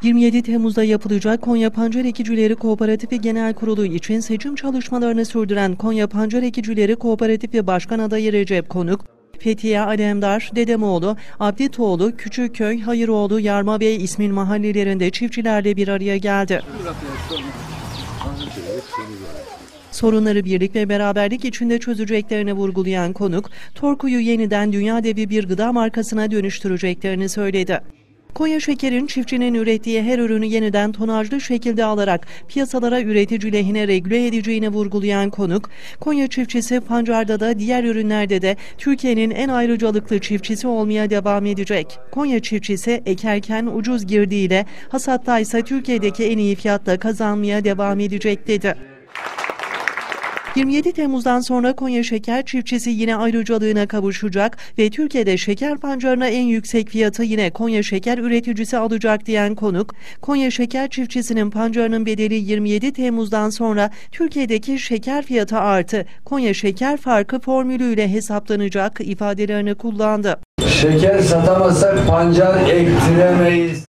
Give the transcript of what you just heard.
27 Temmuz'da yapılacak Konya Pancar Ekicileri Kooperatifi Genel Kurulu için seçim çalışmalarını sürdüren Konya Pancar Ekicileri Kooperatifi Başkan Adayı Recep Konuk, Fethiye Alemdar, Dedemoğlu, Abditoğlu, Küçükköy, Hayıroğlu, Yarmabey İsmil mahallelerinde çiftçilerle bir araya geldi. Sorunları birlik ve beraberlik içinde çözeceklerini vurgulayan Konuk, Torku'yu yeniden dünya devi bir gıda markasına dönüştüreceklerini söyledi. Konya Şeker'in çiftçinin ürettiği her ürünü yeniden tonajlı şekilde alarak piyasalara üretici lehine regüle edeceğini vurgulayan Konuk, Konya çiftçisi pancarda da diğer ürünlerde de Türkiye'nin en ayrıcalıklı çiftçisi olmaya devam edecek. Konya çiftçisi ekerken ucuz girdiğiyle, hasatta ise Türkiye'deki en iyi fiyatla kazanmaya devam edecek dedi. 27 Temmuz'dan sonra Konya Şeker çiftçisi yine ayrıcalığına kavuşacak ve Türkiye'de şeker pancarına en yüksek fiyatı yine Konya Şeker üreticisi alacak diyen Konuk, Konya Şeker çiftçisinin pancarının bedeli 27 Temmuz'dan sonra Türkiye'deki şeker fiyatı artı Konya Şeker farkı formülüyle hesaplanacak ifadelerini kullandı. Şeker satamazsak pancar ektiremeyiz.